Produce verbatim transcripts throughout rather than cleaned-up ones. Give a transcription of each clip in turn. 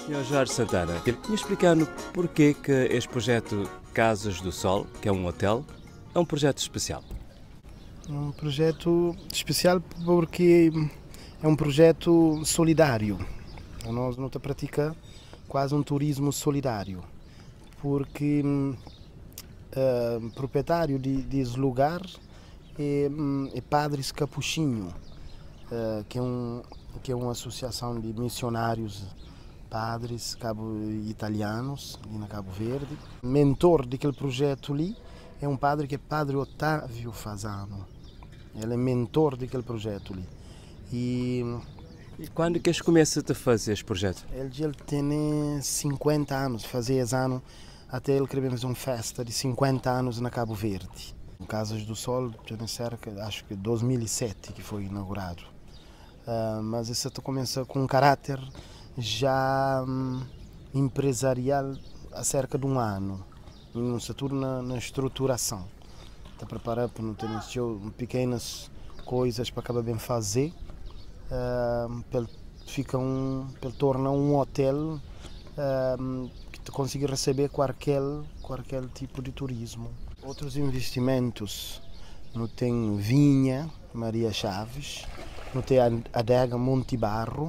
senhor Jorge Santana, me explicando porquê que este projeto Casas do Sol, que é um hotel, é um projeto especial. Um projeto especial porque é um projeto solidário. Nós não praticamos quase um turismo solidário, porque o uh, proprietário de, desse lugar é, é Padres Capuchinho, uh, que, é um, que é uma associação de missionários padres cabo-italianos ali na Cabo Verde. O mentor daquele projeto ali é um padre que é Padre Otávio Fasano. Ele é mentor daquele projeto ali. E, e quando que eles começam a fazer este projeto? Ele, ele tem cinquenta anos, fazia esse ano, até ele queria fazer uma festa de cinquenta anos na Cabo Verde. No Casas do Sol, já cerca, acho que dois mil e sete que foi inaugurado. Uh, mas isso começa com um caráter já hum, empresarial há cerca de um ano. E no setor na, na estruturação. Está preparado para não ter pequenas coisas para acabar bem fazer. Uh, para fica um, para tornar um hotel uh, que te consiga receber qualquer, qualquer tipo de turismo. Outros investimentos, não tem Vinha, Maria Chaves, não tem a adega Monte Barro,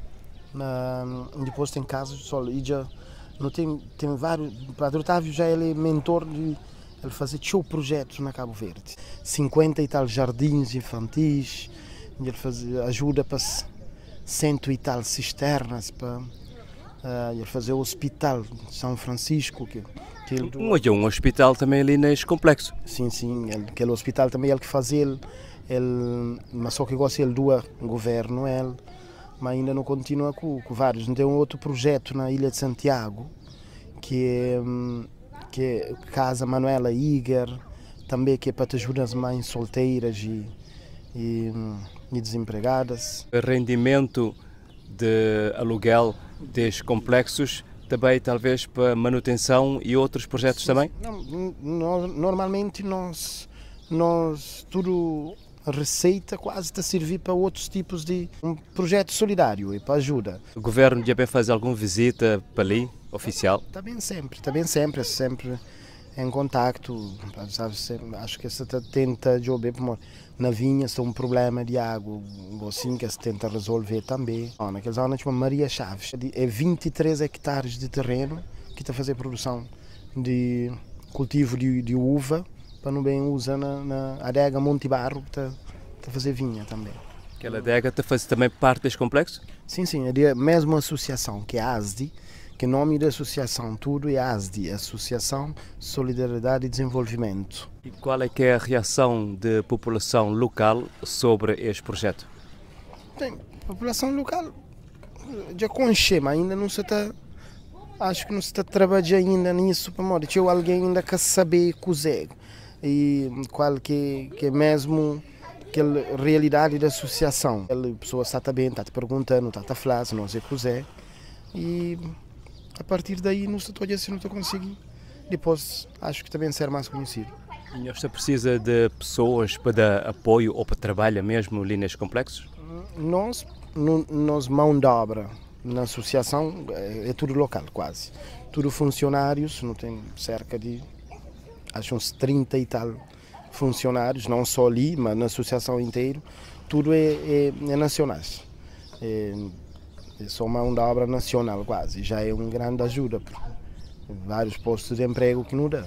uh, depois tem Casas do Sol. E já, não tem, tem vários, o Padre Otávio já ele é mentor de ele fazer show projetos na Cabo Verde. cinquenta e tal jardins infantis, ele faz, ajuda para cento e tal cisternas, para uh, ele fazer o hospital de São Francisco. Que, que ele, um, um hospital também ali neste complexo. Sim, sim, ele, aquele hospital também ele que faz ele, ele, mas só que gosta ele do governo, ele, mas ainda não continua com, com vários. Tem um outro projeto na Ilha de Santiago, que é, que é Casa Manuela Iger, também que é para te ajudar as mães solteiras e, e, e desempregadas. O rendimento de aluguel destes complexos também talvez para manutenção e outros projetos Sim, também? Não, nós, normalmente nós, nós tudo a receita quase está a servir para outros tipos de um projeto solidário e para ajuda. O governo já bem faz alguma visita para ali, oficial? Está bem sempre, está bem sempre, sempre em contacto, sabe, sempre, acho que se tenta jogar na vinha, se tem um problema de água, assim que se tenta resolver também. Naquela zona chama Maria Chaves, é vinte e três hectares de terreno que está a fazer produção de cultivo de, de uva, para não bem usar na, na adega Monte Barro, que está, está a fazer vinha também. Aquela adega está a fazer também parte deste complexo? Sim, sim, é a mesma associação que é a ASDI, que o nome da associação tudo é ASDI, Associação Solidariedade e Desenvolvimento. E qual é que é a reação da população local sobre este projeto? Tem, a população local já conhece, mas ainda não se está, acho que não se está trabalhando ainda nisso, para modo, tinha alguém ainda quer saber cozer e qual que, que é mesmo aquela realidade da associação. A pessoa está bem, está te perguntando, está a falar, se não sei cozer e a partir daí não estou a dizer se não estou conseguindo. Depois acho que também ser mais conhecido. E você precisa de pessoas para dar apoio ou para trabalhar mesmo ali nestes complexos? Nós, no, nós mão de obra na associação é, é tudo local quase. Tudo funcionários, não tem cerca de acho uns trinta e tal funcionários, não só ali, mas na associação inteira. Tudo é, é, é nacionais. É, é só mão de obra nacional quase, já é uma grande ajuda para vários postos de emprego que não dá.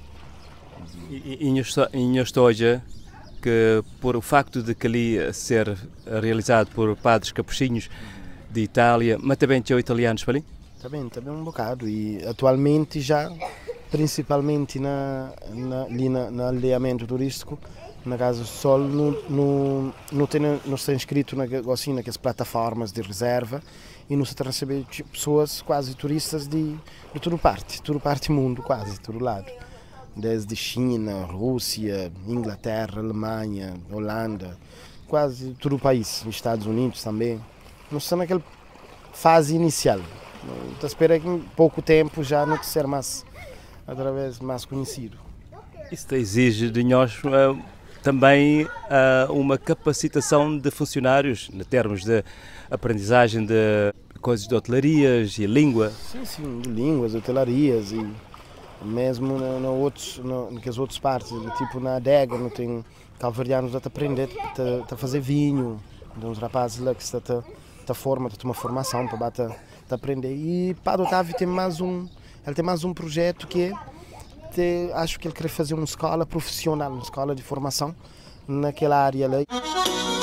E em história que por o facto de que ali ser realizado por padres capuchinhos de Itália, mas também tinham italianos para ali? Também, também um bocado e atualmente já, principalmente na, na, ali na, na aldeamento turístico, na Casa do Sol, não, não, não, tem, não está inscrito na, assim, naquelas plataformas de reserva e não se está a receber pessoas quase turistas de, de toda parte, toda parte do mundo, quase, de todo lado. Desde China, Rússia, Inglaterra, Alemanha, Holanda, quase todo o país, Estados Unidos também. Não está naquela fase inicial. Estou a esperar que em pouco tempo já não ser mais, através mais conhecido. Isso exige de nós uh, também uh, uma capacitação de funcionários, em termos de aprendizagem de coisas de hotelarias e língua. Sim, sim, de línguas, hotelarias e mesmo na, na outros, na, nas outras partes, tipo na adega, não tem calvarianos a aprender a fazer vinho, tem uns rapazes lá que está a forma, tem uma formação para bater, aprender. E Padre Otávio tem mais um, ele tem mais um projeto que é, te, acho que ele quer fazer uma escola profissional, uma escola de formação naquela área lá.